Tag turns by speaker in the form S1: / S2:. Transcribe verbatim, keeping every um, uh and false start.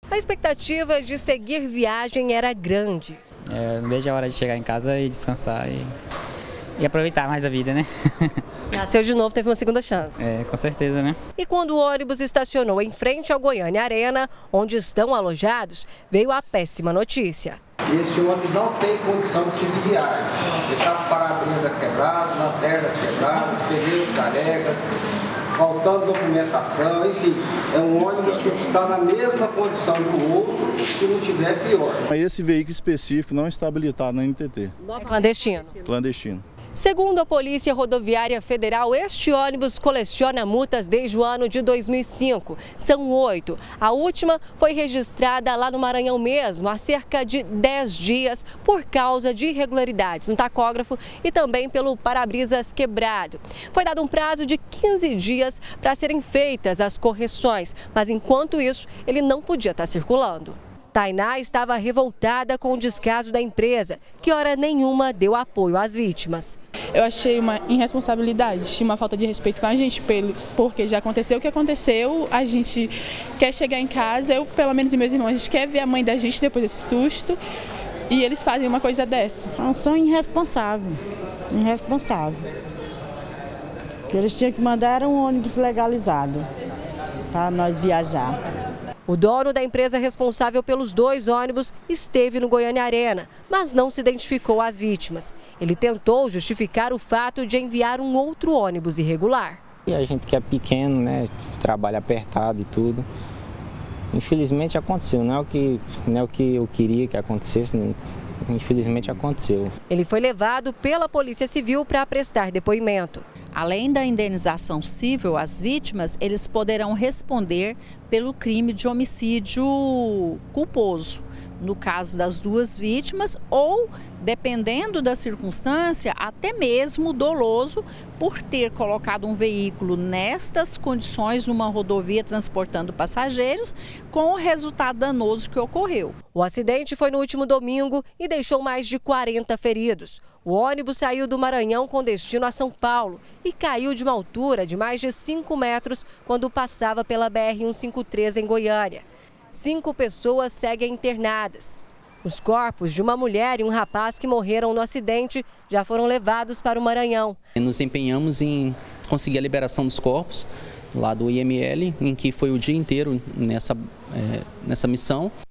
S1: A expectativa de seguir viagem era grande.
S2: É, não vejo a hora de chegar em casa e descansar e, e aproveitar mais a vida, né?
S1: Nasceu de novo, teve uma segunda chance.
S2: É, com certeza, né?
S1: E quando o ônibus estacionou em frente ao Goiânia Arena, onde estão alojados, veio a péssima notícia.
S3: Esse ônibus não tem condição de seguir viagem. Ele está com para-brisa quebrado, lanternas quebradas, pneus carecas, faltando documentação, enfim. É um ônibus que está na mesma condição do outro, se não tiver pior.
S4: Esse veículo específico não está habilitado na N T T.
S1: É clandestino.
S4: Clandestino.
S1: Segundo a Polícia Rodoviária Federal, este ônibus coleciona multas desde o ano de dois mil e cinco. São oito. A última foi registrada lá no Maranhão mesmo, há cerca de dez dias, por causa de irregularidades no tacógrafo e também pelo para-brisas quebrado. Foi dado um prazo de quinze dias para serem feitas as correções, mas enquanto isso, ele não podia estar circulando. Tainá estava revoltada com o descaso da empresa, que hora nenhuma deu apoio às vítimas.
S5: Eu achei uma irresponsabilidade, uma falta de respeito com a gente, porque já aconteceu o que aconteceu, a gente quer chegar em casa, eu, pelo menos e meus irmãos, a gente quer ver a mãe da gente depois desse susto, e eles fazem uma coisa dessa.
S6: São irresponsáveis, irresponsáveis. O que eles tinham que mandar era um ônibus legalizado para nós viajar.
S1: O dono da empresa responsável pelos dois ônibus esteve no Goiânia Arena, mas não se identificou as vítimas. Ele tentou justificar o fato de enviar um outro ônibus irregular.
S7: E a gente que é pequeno, né, trabalha apertado e tudo. Infelizmente aconteceu, não é o que, não é o que eu queria que acontecesse, né? Infelizmente aconteceu.
S1: Ele foi levado pela Polícia Civil para prestar depoimento.
S8: Além da indenização civil às vítimas, eles poderão responder pelo crime de homicídio culposo, no caso das duas vítimas, ou, dependendo da circunstância, até mesmo doloso por ter colocado um veículo nestas condições numa rodovia transportando passageiros, com o resultado danoso que ocorreu.
S1: O acidente foi no último domingo e deixou mais de quarenta feridos. O ônibus saiu do Maranhão com destino a São Paulo e caiu de uma altura de mais de cinco metros quando passava pela B R cento e cinquenta e três em Goiânia. Cinco pessoas seguem internadas. Os corpos de uma mulher e um rapaz que morreram no acidente já foram levados para o Maranhão.
S9: Nos empenhamos em conseguir a liberação dos corpos lá do I M L, em que foi o dia inteiro nessa, é, nessa missão.